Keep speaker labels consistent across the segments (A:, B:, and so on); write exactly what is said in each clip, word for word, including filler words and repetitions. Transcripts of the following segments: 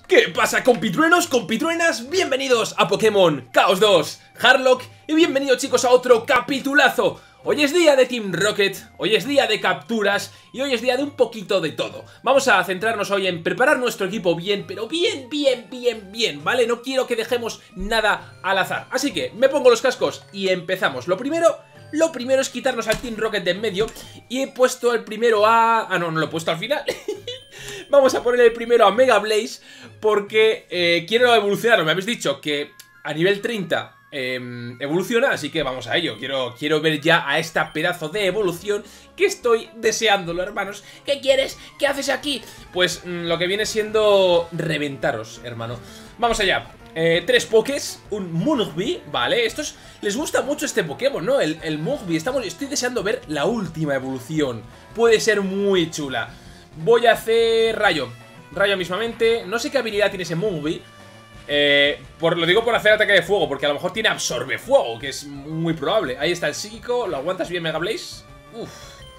A: ¿Qué pasa, compitruenos, compitruenas? Bienvenidos a Pokémon Chaos dos Hardlock y bienvenidos, chicos, a otro capitulazo. Hoy es día de Team Rocket, hoy es día de capturas y hoy es día de un poquito de todo. Vamos a centrarnos hoy en preparar nuestro equipo bien, pero bien, bien, bien, bien, ¿vale? No quiero que dejemos nada al azar. Así que me pongo los cascos y empezamos. Lo primero... Lo primero es quitarnos al Team Rocket de en medio. Y he puesto el primero a... Ah, no, no lo he puesto al final. Vamos a poner el primero a Mega Blaze porque eh, quiero evolucionarlo. Me habéis dicho que a nivel treinta eh, evoluciona, así que vamos a ello. Quiero, quiero ver ya a esta pedazo de evolución que estoy deseándolo, hermanos. ¿Qué quieres? ¿Qué haces aquí? Pues mmm, lo que viene siendo reventaros, hermano. Vamos allá. Eh, tres pokés, un Mugby, vale, estos les gusta mucho este Pokémon, ¿no? El, el Mugby, estamos, estoy deseando ver la última evolución, puede ser muy chula. Voy a hacer Rayo, Rayo mismamente, no sé qué habilidad tiene ese Mugby, eh, por, lo digo por hacer ataque de fuego, porque a lo mejor tiene Absorbe Fuego, que es muy probable. Ahí está el psíquico, ¿lo aguantas bien, Mega Blaze? Uf,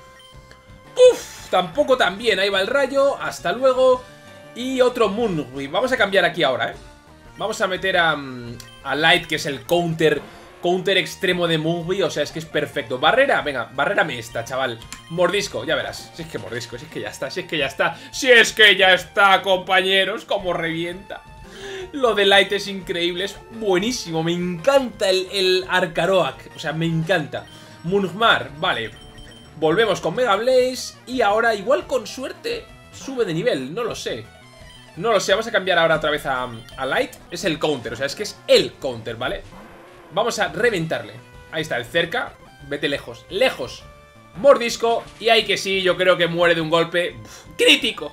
A: uf, tampoco tan bien, ahí va el Rayo, hasta luego. Y otro Mugby, vamos a cambiar aquí ahora, ¿eh? Vamos a meter a, a Light, que es el counter Counter extremo de Mugby. O sea, es que es perfecto. Barrera, venga, barrérame esta, chaval. Mordisco, ya verás. Si es que mordisco, si es que ya está, si es que ya está Si es que ya está, compañeros. Como revienta. Lo de Light es increíble, es buenísimo. Me encanta el, el Arcaroak. O sea, me encanta. Mugmar, vale. Volvemos con Mega Blaze. Y ahora, igual con suerte, sube de nivel, no lo sé. No lo sé, vamos a cambiar ahora otra vez a, a Light. Es el counter, o sea, es que es el counter, ¿vale? Vamos a reventarle. Ahí está, el cerca, vete lejos, lejos. Mordisco, y ahí que sí, yo creo que muere de un golpe uf, crítico.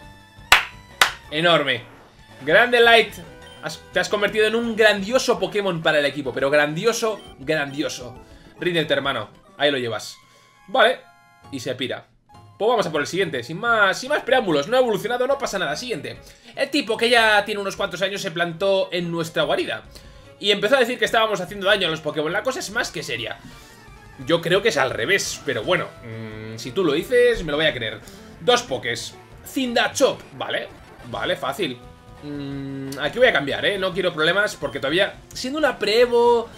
A: Enorme. Grande Light, has, te has convertido en un grandioso Pokémon para el equipo. Pero grandioso, grandioso. Ríndete, hermano, ahí lo llevas. Vale, y se pira. Pues vamos a por el siguiente, sin más, sin más preámbulos. No ha evolucionado, no pasa nada. Siguiente. El tipo que ya tiene unos cuantos años se plantó en nuestra guarida y empezó a decir que estábamos haciendo daño a los Pokémon. La cosa es más que seria. Yo creo que es al revés, pero bueno, mmm, si tú lo dices, me lo voy a creer. Dos Pokés. Cindachop, vale, vale, fácil. mmm, Aquí voy a cambiar, eh, no quiero problemas porque todavía, siendo una pre-evo,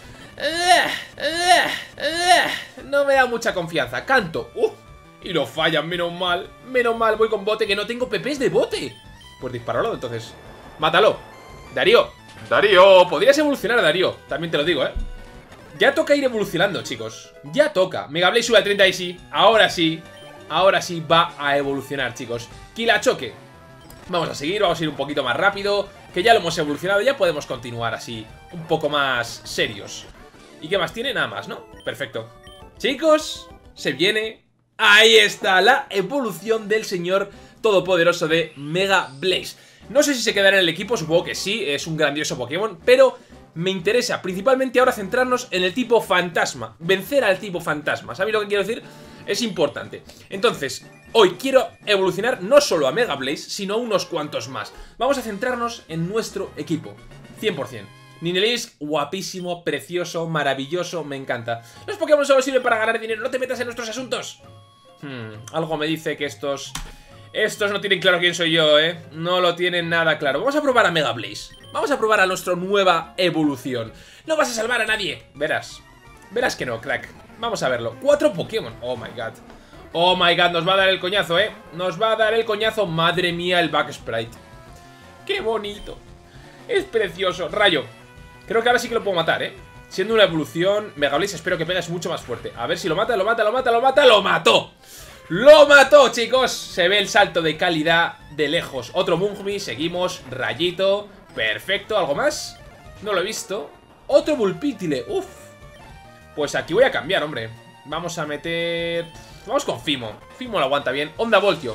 A: uh, uh, uh, no me da mucha confianza. Canto, uh y lo fallan, menos mal. Menos mal, voy con bote, que no tengo P Ps de bote. Pues disparalo, entonces. Mátalo. Darío. Darío, podrías evolucionar a Darío. También te lo digo, eh. Ya toca ir evolucionando, chicos. Ya toca. Mega Blaze sube a treinta y sí. Ahora sí. Ahora sí va a evolucionar, chicos. Kilachoque. Vamos a seguir, vamos a ir un poquito más rápido. Que ya lo hemos evolucionado, ya podemos continuar así un poco más serios. ¿Y qué más tiene? Nada más, ¿no? Perfecto. Chicos, se viene... Ahí está la evolución del señor todopoderoso de Mega Blaze. No sé si se quedará en el equipo, supongo que sí, es un grandioso Pokémon, pero me interesa principalmente ahora centrarnos en el tipo fantasma, vencer al tipo fantasma. ¿Sabéis lo que quiero decir? Es importante. Entonces, hoy quiero evolucionar no solo a Mega Blaze, sino a unos cuantos más. Vamos a centrarnos en nuestro equipo, cien por cien. Ninelisk, guapísimo, precioso, maravilloso, me encanta. Los Pokémon solo sirven para ganar dinero, no te metas en nuestros asuntos. Hmm, algo me dice que estos... Estos no tienen claro quién soy yo, ¿eh? No lo tienen nada claro. Vamos a probar a Mega Blaze. Vamos a probar a nuestra nueva evolución. No vas a salvar a nadie. Verás. Verás que no, crack. Vamos a verlo. Cuatro Pokémon. Oh my god. Oh my god, nos va a dar el coñazo, ¿eh? Nos va a dar el coñazo. Madre mía, el back sprite. Qué bonito. Es precioso. Rayo. Creo que ahora sí que lo puedo matar, ¿eh? Siendo una evolución, Mega Blaze, espero que pegues mucho más fuerte. A ver si lo mata, lo mata, lo mata, lo mata, ¡lo mató! ¡Lo mató, chicos! Se ve el salto de calidad de lejos. Otro Mugby, seguimos, rayito. Perfecto, ¿algo más? No lo he visto. Otro Vulpítile, uff. Pues aquí voy a cambiar, hombre. Vamos a meter... Vamos con Fimo. Fimo lo aguanta bien. Onda Voltio.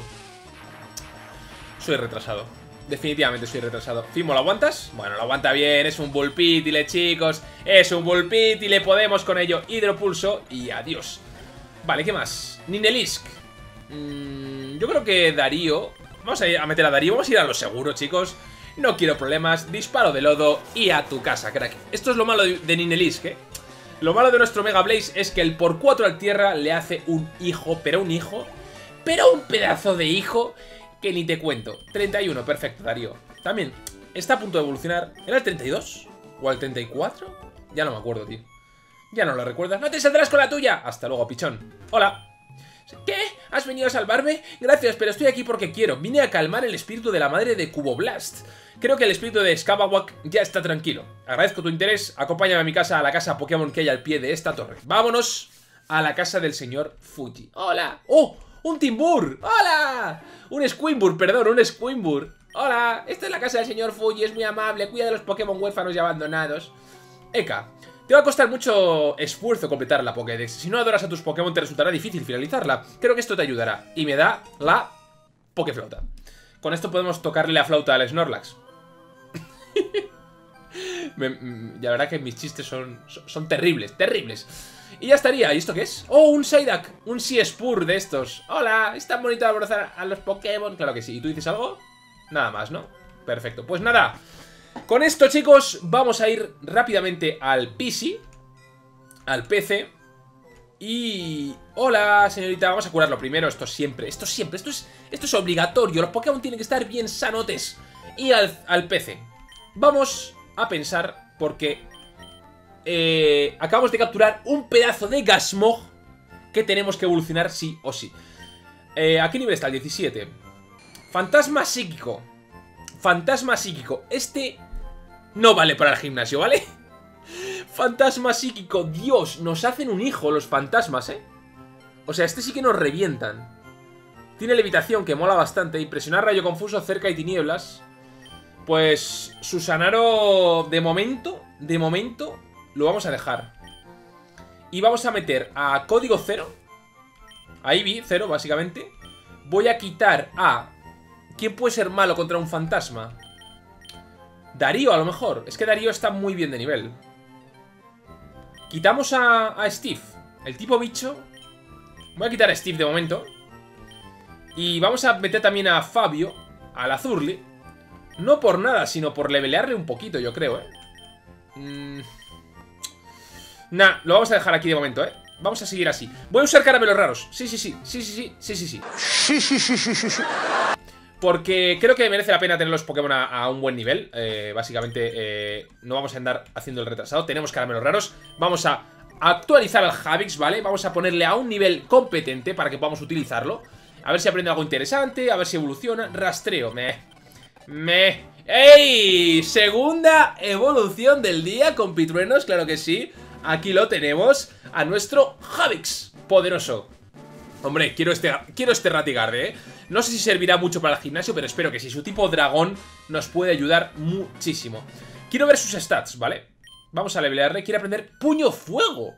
A: Soy retrasado. Definitivamente soy retrasado. Fimo, ¿lo aguantas? Bueno, lo aguanta bien, es un Vulpítile, chicos. Es un Vulpítile, podemos con ello. Hidropulso y adiós. Vale, ¿qué más? Ninelisk. mm, Yo creo que Darío. Vamos a, ir a meter a Darío, vamos a ir a lo seguro, chicos. No quiero problemas, disparo de lodo y a tu casa, crack. Esto es lo malo de, de Ninelisk, ¿eh? Lo malo de nuestro Mega Blaze es que el por cuatro al tierra le hace un hijo, pero un hijo, pero un pedazo de hijo que ni te cuento. Treinta y uno, perfecto, Darío. También está a punto de evolucionar. ¿Era el treinta y dos? ¿O el treinta y cuatro? Ya no me acuerdo, tío. Ya no lo recuerdas. ¡No te saldrás con la tuya! Hasta luego, pichón. Hola. ¿Qué? ¿Has venido a salvarme? Gracias, pero estoy aquí porque quiero. Vine a calmar el espíritu de la madre de Cuboblast. Creo que el espíritu de Scabawak ya está tranquilo. Agradezco tu interés. Acompáñame a mi casa, a la casa Pokémon que hay al pie de esta torre. Vámonos a la casa del señor Fuji. ¡Hola! ¡Oh! ¡Un Timbur! ¡Hola! Un Squimburr, perdón, un Squimburr. ¡Hola! Esta es la casa del señor Fuji, es muy amable, cuida de los Pokémon huérfanos y abandonados. Eka, te va a costar mucho esfuerzo completar la Pokédex. Si no adoras a tus Pokémon te resultará difícil finalizarla. Creo que esto te ayudará. Y me da la Pokéflauta. Con esto podemos tocarle la flauta al Snorlax. me, la verdad que mis chistes son, son, son terribles, terribles. Y ya estaría. ¿Y esto qué es? ¡Oh, un Psyduck! Un Seaspur de estos. ¡Hola! ¿Es tan bonito abrazar a los Pokémon? Claro que sí. ¿Y tú dices algo? Nada más, ¿no? Perfecto. Pues nada. Con esto, chicos, vamos a ir rápidamente al P C. Al P C. Y... Hola, señorita. Vamos a curarlo primero. Esto siempre, esto siempre. Esto es, esto es obligatorio. Los Pokémon tienen que estar bien sanotes. Y al, al P C. Vamos a pensar porque... Eh, acabamos de capturar un pedazo de Gasmog que tenemos que evolucionar sí o sí. eh, ¿A qué nivel está? El diecisiete. Fantasma psíquico. Fantasma psíquico. Este no vale para el gimnasio, ¿vale? Fantasma psíquico. Dios, nos hacen un hijo los fantasmas, ¿eh? O sea, este sí que nos revientan. Tiene levitación, que mola bastante. Impresionar rayo confuso, cerca y tinieblas. Pues Susanaro, de momento, de momento, lo vamos a dejar. Y vamos a meter a código cero. A Eevee cero, básicamente. Voy a quitar a... ¿Quién puede ser malo contra un fantasma? Darío, a lo mejor. Es que Darío está muy bien de nivel. Quitamos a, a Steve, el tipo bicho. Voy a quitar a Steve de momento. Y vamos a meter también a Fabio, al Azurli. No por nada, sino por levelearle un poquito, yo creo, ¿eh? Mm. Nah, lo vamos a dejar aquí de momento, ¿eh? Vamos a seguir así. Voy a usar caramelos raros. Sí, sí, sí, sí, sí, sí, sí, sí, sí. Sí, sí, sí, sí, sí, sí. Porque creo que merece la pena tener los Pokémon a, a un buen nivel. eh, Básicamente eh, no vamos a andar haciendo el retrasado. Tenemos caramelos raros. Vamos a actualizar al Havix, ¿vale? Vamos a ponerle a un nivel competente para que podamos utilizarlo. A ver si aprende algo interesante, a ver si evoluciona. Rastreo, me... Me... ¡Ey! Segunda evolución del día, compitruenos, claro que sí. Aquí lo tenemos, a nuestro Havix poderoso. Hombre, quiero este, quiero este Ratigarde, ¿eh? No sé si servirá mucho para el gimnasio, pero espero que sí. Su tipo dragón nos puede ayudar muchísimo. Quiero ver sus stats, ¿vale? Vamos a levelearle. Quiere aprender Puño Fuego.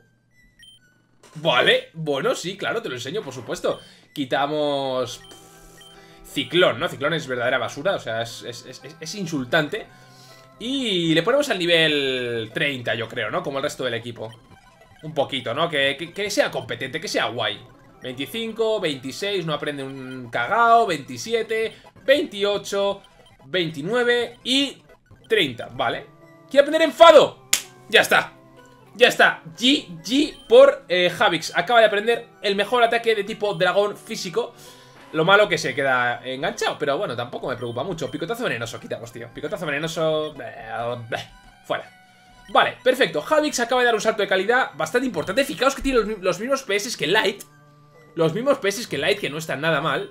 A: Vale, bueno, sí, claro, te lo enseño, por supuesto. Quitamos... Ciclón, ¿no? Ciclón es verdadera basura, o sea, es, es, es, es insultante. Y le ponemos al nivel treinta, yo creo, ¿no? Como el resto del equipo. Un poquito, ¿no? Que, que, que sea competente, que sea guay. veinticinco, veintiséis, no aprende un cagao, veintisiete, veintiocho, veintinueve y treinta, ¿vale? ¿Quiere aprender Enfado? Ya está. Ya está. G G por eh, Havix. Acaba de aprender el mejor ataque de tipo dragón físico. Lo malo que se queda enganchado, pero bueno, tampoco me preocupa mucho. Picotazo venenoso, quitamos, tío. Picotazo venenoso... Fuera. Vale, perfecto. Havix acaba de dar un salto de calidad bastante importante. Fijaos que tiene los, los mismos P S que Light. Los mismos P S que Light, que no están nada mal.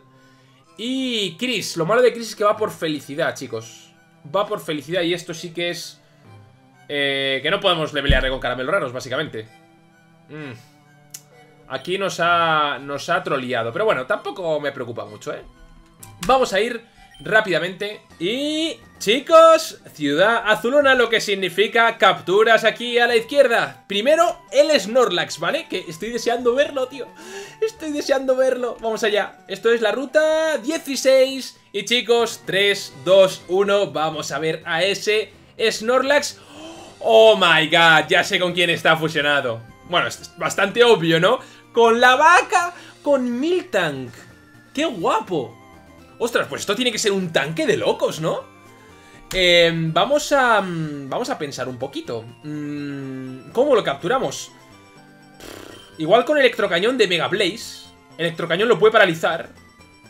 A: Y Chris, lo malo de Chris es que va por felicidad, chicos. Va por felicidad y esto sí que es... Eh, que no podemos levelearle con caramelos raros, básicamente. Mmm... Aquí nos ha, nos ha troleado. Pero bueno, tampoco me preocupa mucho, ¿eh? Vamos a ir rápidamente. Y... chicos, Ciudad Azulona, lo que significa capturas aquí a la izquierda. Primero, el Snorlax, ¿vale? Que estoy deseando verlo, tío. Estoy deseando verlo. Vamos allá. Esto es la ruta dieciséis. Y chicos, tres, dos, uno. Vamos a ver a ese Snorlax. Oh my god, ya sé con quién está fusionado. Bueno, es bastante obvio, ¿no? Con la vaca, con Miltank. ¡Qué guapo! Ostras, pues esto tiene que ser un tanque de locos, ¿no? Eh, vamos a... Vamos a pensar un poquito. ¿Cómo lo capturamos? Igual con Electrocañón de Mega Blaze. Electrocañón lo puede paralizar.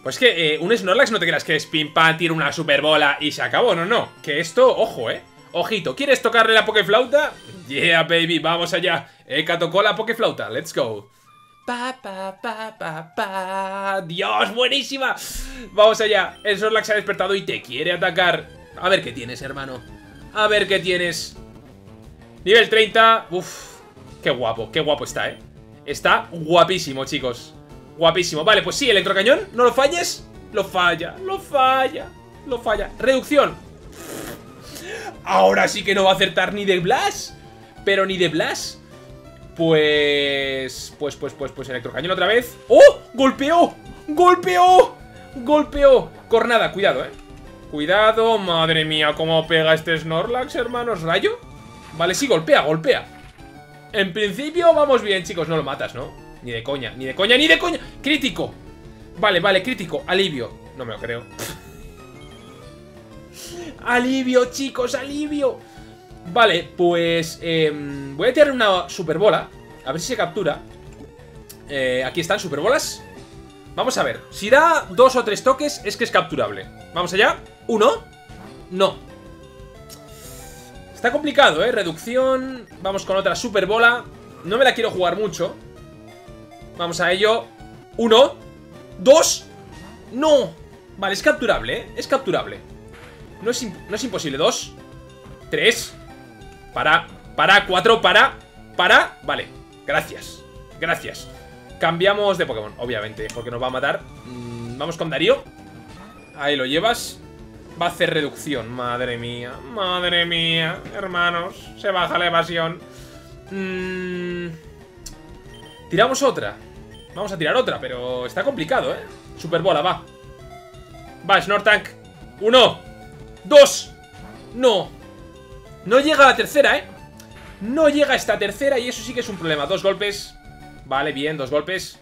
A: Pues que eh, un Snorlax no te creas que es pim pam, tira una super bola y se acabó, no, no. Que esto, ojo, eh. Ojito, ¿quieres tocarle la Pokeflauta? Yeah, baby, vamos allá. Eka tocó la Pokeflauta, let's go. Pa, pa, pa, pa, pa. Dios, buenísima. Vamos allá. El Snorlax se ha despertado y te quiere atacar. A ver qué tienes, hermano. A ver qué tienes. Nivel treinta. Uf, qué guapo, qué guapo está, eh. Está guapísimo, chicos. Guapísimo. Vale, pues sí, electrocañón. No lo falles. Lo falla, lo falla, lo falla. Reducción. Ahora sí que no va a acertar ni de Blast. Pero ni de Blast. Pues... Pues, pues, pues, pues electrocañón otra vez. ¡Oh! ¡Golpeó! ¡Golpeó! ¡Golpeó! Cornada, cuidado, eh. Cuidado, madre mía, cómo pega este Snorlax, hermanos. ¿Rayo? Vale, sí, golpea, golpea. En principio vamos bien, chicos. No lo matas, ¿no? Ni de coña, ni de coña, ni de coña. Crítico. Vale, vale, crítico, alivio. No me lo creo. Alivio, chicos, alivio. Vale, pues eh, voy a tirar una superbola. A ver si se captura. eh, Aquí están, superbolas. Vamos a ver, si da dos o tres toques es que es capturable. Vamos allá, uno. No. Está complicado, eh, reducción. Vamos con otra superbola. No me la quiero jugar mucho. Vamos a ello. Uno, dos. No. Vale, es capturable, eh, es capturable. No es, no es imposible, dos. Tres. Para, para, cuatro, para. Para, vale, gracias. Gracias. Cambiamos de Pokémon, obviamente, porque nos va a matar. mm, Vamos con Darío. Ahí lo llevas. Va a hacer reducción, madre mía. Madre mía, hermanos. Se baja la evasión. mm, Tiramos otra. Vamos a tirar otra, pero está complicado, eh. Superbola, va. Va, Snortank. Uno, dos. No. No llega a la tercera, eh. No llega a esta tercera y eso sí que es un problema. Dos golpes. Vale, bien, dos golpes.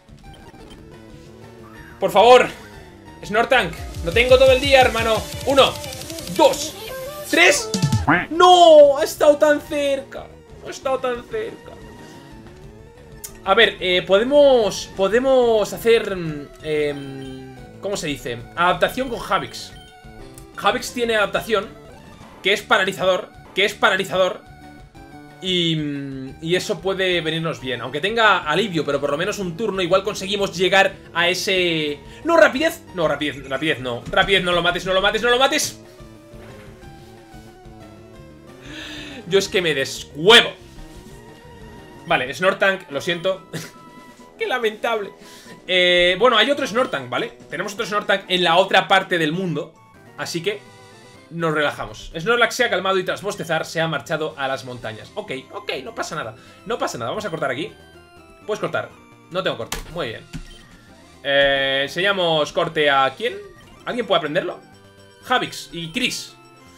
A: Por favor, Snortank, no tengo todo el día, hermano. Uno, dos, tres. ¡No! Ha estado tan cerca. Ha estado tan cerca. A ver, eh, podemos Podemos hacer eh, ¿cómo se dice? Adaptación con Havix. Havix tiene adaptación que es paralizador. Que es paralizador Y, y eso puede venirnos bien. Aunque tenga alivio, pero por lo menos un turno. Igual conseguimos llegar a ese... No, rapidez. No, rapidez, rapidez no. Rapidez, no lo mates, no lo mates, no lo mates. Yo es que me deshuevo. Vale, Snortank, lo siento. Qué lamentable. eh, Bueno, hay otro Snortank, ¿vale? Tenemos otro Snortank en la otra parte del mundo. Así que nos relajamos. Snorlax se ha calmado y tras bostezar se ha marchado a las montañas. Ok, ok, no pasa nada. No pasa nada, vamos a cortar aquí. Puedes cortar. No tengo corte, muy bien. eh, Enseñamos corte a ¿quién? ¿Alguien puede aprenderlo? Havix y Chris.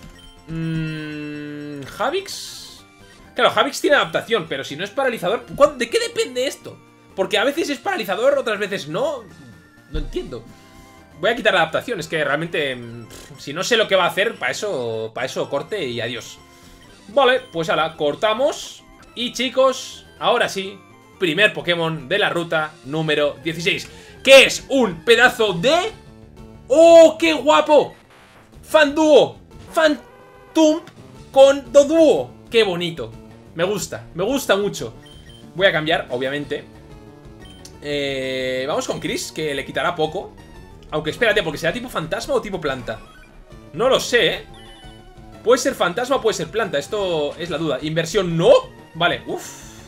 A: mm, Havix. Claro, Havix tiene adaptación, pero si no es paralizador, ¿de qué depende esto? Porque a veces es paralizador, otras veces no. No entiendo. Voy a quitar la adaptación, es que realmente pff, si no sé lo que va a hacer, para eso, para eso corte y adiós. Vale, pues ahora cortamos. Y chicos, ahora sí, primer Pokémon de la ruta número dieciséis, que es un pedazo de... ¡Oh, qué guapo! Fanduo, Fantump con Doduo. ¡Qué bonito! Me gusta, me gusta mucho. Voy a cambiar, obviamente. eh, Vamos con Chris, que le quitará poco. Aunque espérate, porque será tipo fantasma o tipo planta. No lo sé, ¿eh? Puede ser fantasma o puede ser planta. Esto es la duda. Inversión, no. Vale, uff.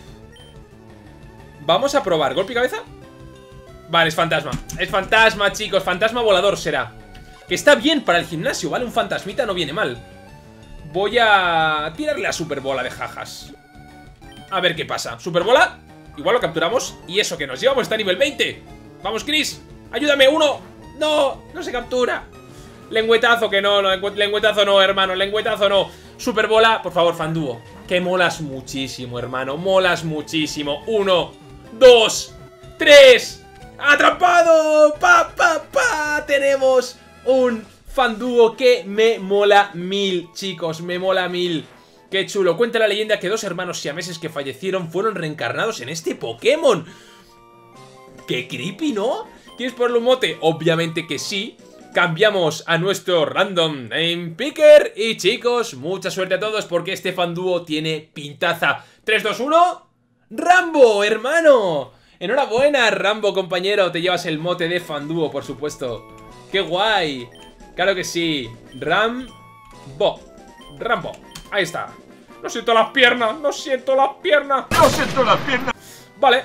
A: Vamos a probar. ¿Golpe y cabeza? Vale, es fantasma. Es fantasma, chicos. Fantasma volador será. Que está bien para el gimnasio, ¿vale? Un fantasmita no viene mal. Voy a tirarle a Superbola de jajas. A ver qué pasa. Superbola. Igual lo capturamos. Y eso que nos llevamos está a nivel veinte. Vamos, Chris. Ayúdame, uno. No, no se captura. Lengüetazo, que no, no, lengüetazo no, hermano, lengüetazo no. Superbola, por favor, Fanduo. Que molas muchísimo, hermano, molas muchísimo. Uno, dos, tres. ¡Atrapado! ¡Pa, pa, pa! Tenemos un Fanduo que me mola mil, chicos, me mola mil. Qué chulo. Cuenta la leyenda que dos hermanos siameses que fallecieron fueron reencarnados en este Pokémon. Qué creepy, ¿no? ¿Quieres ponerle un mote? Obviamente que sí. Cambiamos a nuestro random name picker. Y chicos, mucha suerte a todos porque este fandúo tiene pintaza. tres, dos, uno. ¡Rambo, hermano! Enhorabuena, Rambo, compañero. Te llevas el mote de fandúo, por supuesto. ¡Qué guay! Claro que sí. Rambo. Rambo. Ahí está. No siento las piernas. No siento las piernas.
B: No siento las piernas.
A: Vale.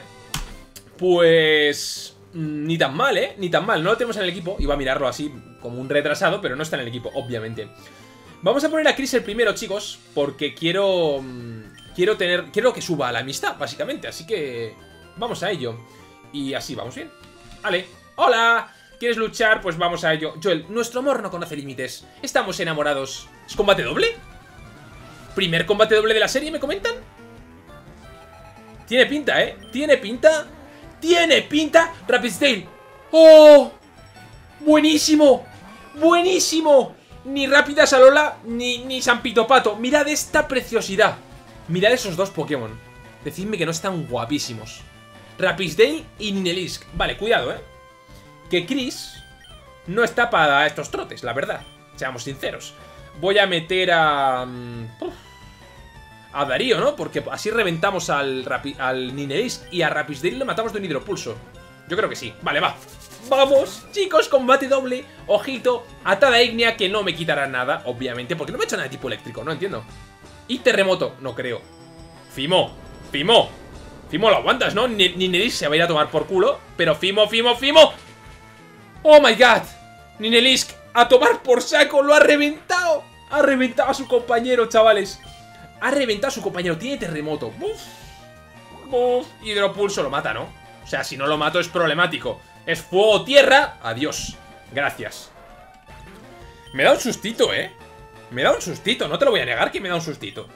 A: Pues... Ni tan mal, ¿eh? Ni tan mal. No lo tenemos en el equipo. Iba a mirarlo así como un retrasado, pero no está en el equipo, obviamente. Vamos a poner a Chris el primero, chicos, porque quiero... Quiero tener... Quiero que suba la amistad, básicamente. Así que... Vamos a ello. Y así, vamos bien. Vale. ¡Hola! ¿Quieres luchar? Pues vamos a ello. Joel, nuestro amor no conoce límites. Estamos enamorados. ¿Es combate doble? ¿Primer combate doble de la serie, me comentan? Tiene pinta, ¿eh? Tiene pinta... ¡Tiene pinta! ¡Rapidsdale! ¡Oh! ¡Buenísimo! ¡Buenísimo! Ni Rápida Salola ni, ni San Pito Pato. Mirad esta preciosidad. Mirad esos dos Pokémon. Decidme que no están guapísimos. Rapidsdale y Ninelisk. Vale, cuidado, ¿eh? Que Chris no está para estos trotes, la verdad. Seamos sinceros. Voy a meter a... Uf, a Darío, ¿no? Porque así reventamos al, Rapi al Ninelisk y a Rapidsdale le matamos de un hidropulso. Yo creo que sí. Vale, va. ¡Vamos! Chicos, combate doble. Ojito. Atada Ignea, que no me quitará nada, obviamente. Porque no me ha hecho nada de tipo eléctrico, no entiendo. Y terremoto, no creo. Fimo, Fimo. Fimo, lo aguantas, ¿no? Ninelisk se va a ir a tomar por culo. Pero Fimo, Fimo, Fimo. ¡Oh, my God! Ninelisk, a tomar por saco. Lo ha reventado. Ha reventado a su compañero, chavales. Ha reventado a su compañero. Tiene terremoto. Uf. Uf. Hidropulso lo mata, ¿no? O sea, si no lo mato es problemático. Es fuego, tierra. Adiós. Gracias. Me da un sustito, ¿eh? Me da un sustito. No te lo voy a negar que me da un sustito.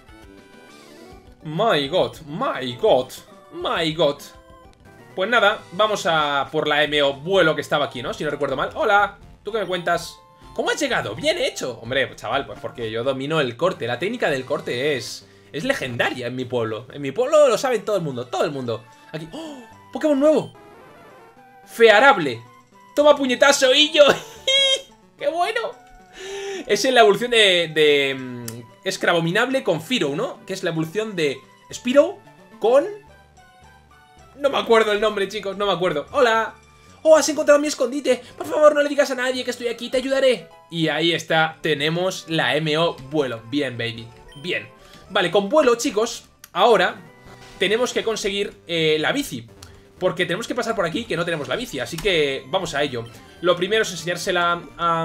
A: My God. My God. My God. Pues nada, vamos a por la M O vuelo que estaba aquí, ¿no? Si no recuerdo mal. Hola. ¿Tú qué me cuentas? ¿Cómo has llegado? Bien hecho. Hombre, chaval, pues porque yo domino el corte. La técnica del corte es... Es legendaria en mi pueblo. En mi pueblo lo saben todo el mundo. Todo el mundo. Aquí... ¡Oh! ¡Pokémon nuevo! Fearable. Toma puñetazo y yo. ¡Qué bueno! Es en la evolución de... de es Crabominable con Firo, ¿no? Que es la evolución de Spiro con... No me acuerdo el nombre, chicos. No me acuerdo. ¡Hola! ¡Oh, has encontrado mi escondite! Por favor, no le digas a nadie que estoy aquí, te ayudaré. Y ahí está, tenemos la M O vuelo. Bien, baby, bien. Vale, con vuelo, chicos, ahora tenemos que conseguir eh, la bici. Porque tenemos que pasar por aquí que no tenemos la bici. Así que vamos a ello. Lo primero es enseñársela a,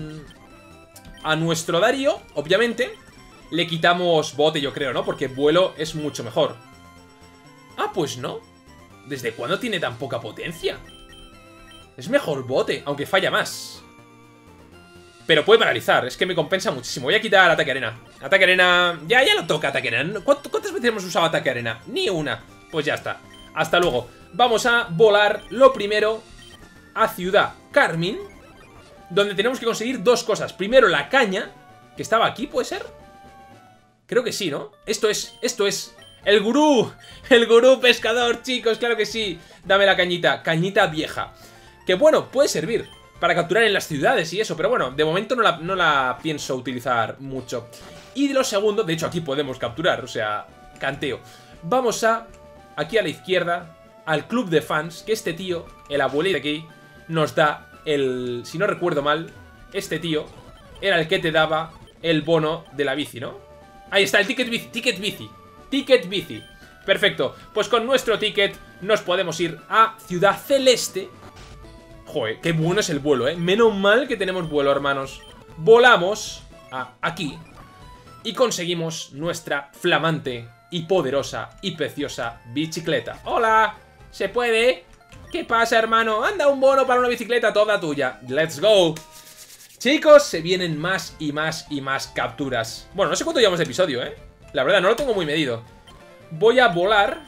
A: a nuestro Darío, obviamente. Le quitamos bote, yo creo, ¿no? Porque vuelo es mucho mejor. Ah, pues no. ¿Desde cuándo tiene tan poca potencia? Es mejor bote, aunque falla más. Pero puede paralizar, es que me compensa muchísimo. Voy a quitar ataque arena. Ataque arena... Ya, ya lo toca ataque arena. ¿Cuántas veces hemos usado ataque arena? Ni una. Pues ya está. Hasta luego. Vamos a volar lo primero a Ciudad Carmín, donde tenemos que conseguir dos cosas. Primero la caña, que estaba aquí, ¿puede ser? Creo que sí, ¿no? Esto es, esto es... ¡El gurú! ¡El gurú pescador, chicos! ¡Claro que sí! Dame la cañita. Cañita vieja. Que bueno, puede servir para capturar en las ciudades y eso, pero bueno, de momento no la, no la pienso utilizar mucho. Y de lo segundo, de hecho aquí podemos capturar, o sea, canteo. Vamos a, aquí a la izquierda, al club de fans, que este tío, el abuelito de aquí, nos da el... Si no recuerdo mal, este tío era el que te daba el bono de la bici, ¿no? Ahí está, el ticket bici, ticket bici, ticket bici. Perfecto, pues con nuestro ticket nos podemos ir a Ciudad Celeste. Joder, qué bueno es el vuelo, ¿eh? Menos mal que tenemos vuelo, hermanos. Volamos a aquí y conseguimos nuestra flamante y poderosa y preciosa bicicleta. ¡Hola! ¿Se puede? ¿Qué pasa, hermano? Anda, un bono para una bicicleta toda tuya. ¡Let's go! Chicos, se vienen más y más y más capturas. Bueno, no sé cuánto llevamos de episodio, ¿eh? La verdad, no lo tengo muy medido. Voy a volar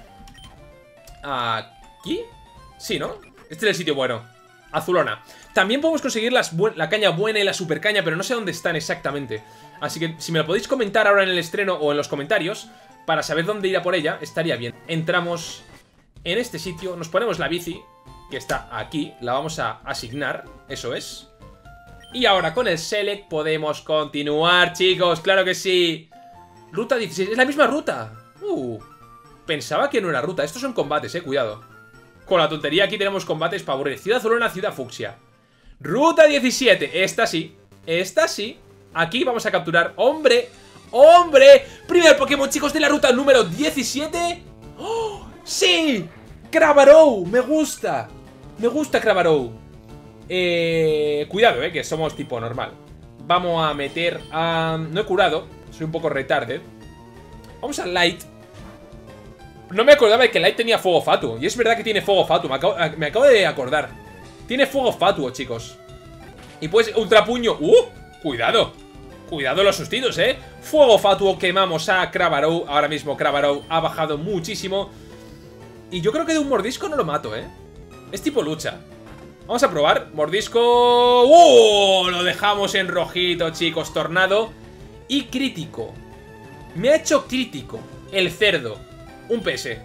A: aquí. Sí, ¿no? Este es el sitio bueno. Azulona. También podemos conseguir las la caña buena y la super caña, pero no sé dónde están exactamente. Así que si me lo podéis comentar ahora en el estreno o en los comentarios, para saber dónde ir a por ella, estaría bien. Entramos en este sitio, nos ponemos la bici. que está aquí, la vamos a asignar, eso es. Y ahora con el select podemos continuar, chicos, claro que sí. Ruta dieciséis, es la misma ruta. Uh, pensaba que no era ruta, estos son combates, eh, cuidado. Con la tontería aquí tenemos combates para aburrir. Ciudad Azulona, Ciudad Fucsia. Ruta diecisiete, esta sí, esta sí. Aquí vamos a capturar, hombre, hombre. Primer Pokémon, chicos, de la ruta número diecisiete. ¡Oh, sí! Crabarou, me gusta. Me gusta Crabarou. Eh, cuidado, eh, que somos tipo normal. Vamos a meter a... No he curado, soy un poco retarded. Vamos a Light. No me acordaba de que Light tenía Fuego Fatuo. Y es verdad que tiene Fuego Fatuo, me acabo, me acabo de acordar. Tiene Fuego Fatuo, chicos. Y pues Ultra Puño. ¡Uh! Cuidado. Cuidado los sustitos, eh. Fuego Fatuo, quemamos a Crabarou. Ahora mismo Crabarou ha bajado muchísimo. Y yo creo que de un mordisco no lo mato, eh. Es tipo lucha. Vamos a probar, mordisco. ¡Uh! Lo dejamos en rojito, chicos, tornado. Y crítico. Me ha hecho crítico el cerdo. Un P S.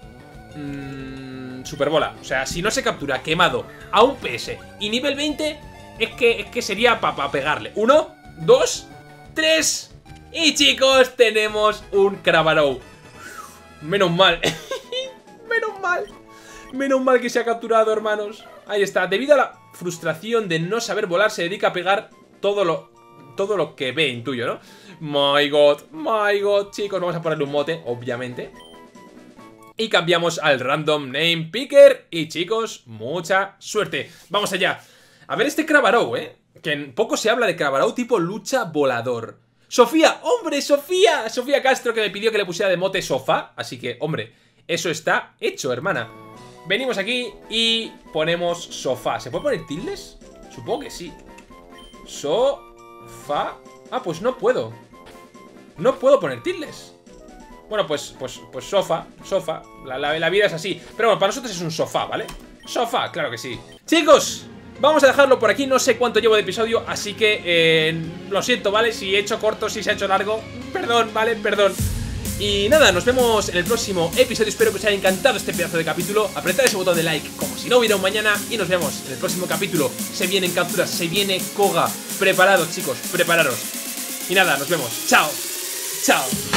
A: mm, Superbola, o sea, si no se captura quemado a un P S y nivel veinte, Es que, es que sería para pa pegarle. Uno, dos, tres. Y chicos, tenemos un Crabarou. Menos mal. Menos mal. Menos mal que se ha capturado, hermanos. Ahí está, debido a la frustración de no saber volar, se dedica a pegar todo lo, todo lo que ve, intuyo, ¿no? My God, my God. Chicos, vamos a ponerle un mote, obviamente. Y cambiamos al Random Name Picker. Y chicos, mucha suerte. Vamos allá. A ver este Crabarou, ¿eh? Que en poco se habla de Crabarou tipo lucha volador. Sofía, hombre, Sofía. Sofía Castro, que me pidió que le pusiera de mote sofá. Así que, hombre, eso está hecho, hermana. Venimos aquí y ponemos sofá. ¿Se puede poner tildes? Supongo que sí. Sofá. Ah, pues no puedo. No puedo poner tildes. Bueno, pues, pues, pues sofá, sofá. La, la, la vida es así. Pero bueno, para nosotros es un sofá, ¿vale? Sofá, claro que sí. Chicos, vamos a dejarlo por aquí. No sé cuánto llevo de episodio, así que eh, lo siento, ¿vale? Si he hecho corto, si se ha hecho largo, perdón, ¿vale? Perdón. Y nada, nos vemos en el próximo episodio. Espero que os haya encantado este pedazo de capítulo. Apretad ese botón de like como si no hubiera un mañana. Y nos vemos en el próximo capítulo. Se vienen capturas, se viene Koga. Preparados, chicos, prepararos. Y nada, nos vemos. Chao. Chao.